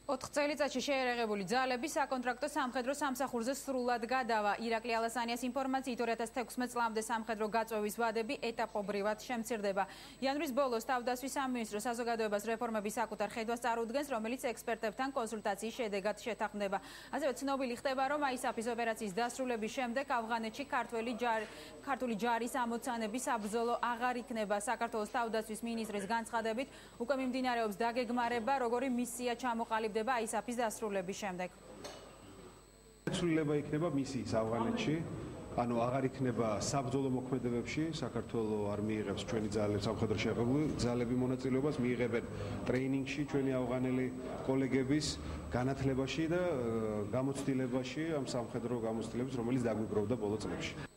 4 წელიწადში შეიარაღებული ძალები საკონტრაქტო სამხედრო სამსახურზე სრულად გადავა. ირაკლი ალასანიას ინფორმაციით 2016 წლამდე სამხედრო გაწვევის ვადები ეტაპობრივად შემცირდება. იანვრის ბოლოს თავდასხმის სამინისტრო საზოგადოებას რეფორმების საკუთარ ხედვას წარუდგენს, რომელიც ექსპერტებთან კონსულტაციის შედეგად შეთანხმდება. ასევე ცნობილი ხდება, რომ აისაფის ოპერაციის დასრულების შემდეგ ავღანეთში ქართული ჯარის ამოცანების საბრძოლო აღარ იქნება. საქართველოს თავდასხმის მინისტრის განცხადებით უკვე მიმდინარეობს დაგეგმარება, როგორი მისია ჩამოყალიბდება აისაფის დასრულების შემდეგ. ცვლილება იქნება მისიის ავღანეთში, ანუ აღარ იქნება საბრძოლო მოქმედებებში, საქართველოს არ მიიღებს ჩვენი ძალები, სამხედრო შეიარაღებული ძალები მონაწილეობას, მიიღებენ ტრეინინგში ჩვენი ავღანელი კოლეგების განათლებაში და გამოცდილებაში ამ სამხედრო გამოცდილების, რომელიც დაგვიგროვდა ბოლო წლებში.